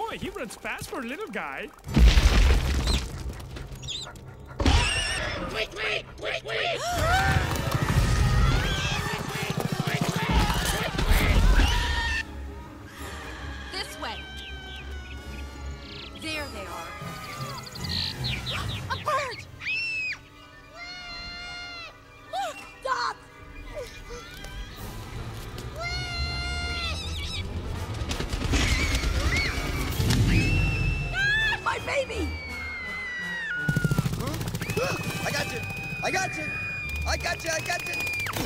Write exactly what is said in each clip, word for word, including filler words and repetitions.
boy, he runs fast for a little guy. Wait, wait, wait, wait! This way. There they are. A bird! Look! Stop! Ah, my baby! I got you! I got you! I got you! I got you!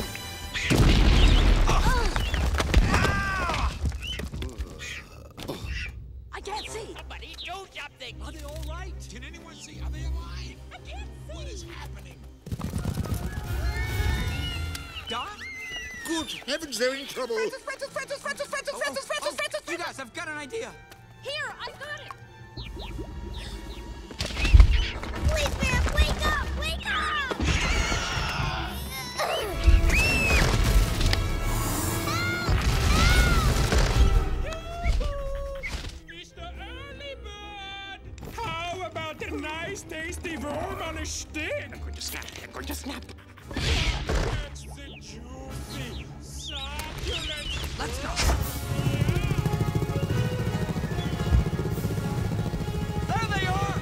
I can't see. Somebody do something! Are they all right? Can anyone see? Are they alive? I can't see. What is happening? Doc? Good heavens, they're in trouble. Francis, Francis, Francis, Francis, Francis, Oh, Francis, oh, Francis, oh, Francis, you guys, I've got an idea. Here, I got it. Please, man, wake up! Wake up! Mister Early Bird! How about a nice, tasty worm on a stick? I'm going to snap. I'm going to snap. That's the juicy, succulent... Let's go. There they are!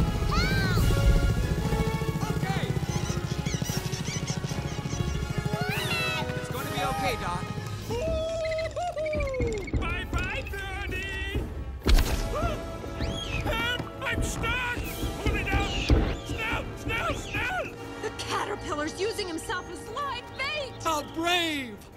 Okay. It's going to be okay, Doc. Bye-bye, birdie! Help! I'm stuck! Pull it out! Snell! Snell! Snell! The caterpillar's using himself as live bait. How brave!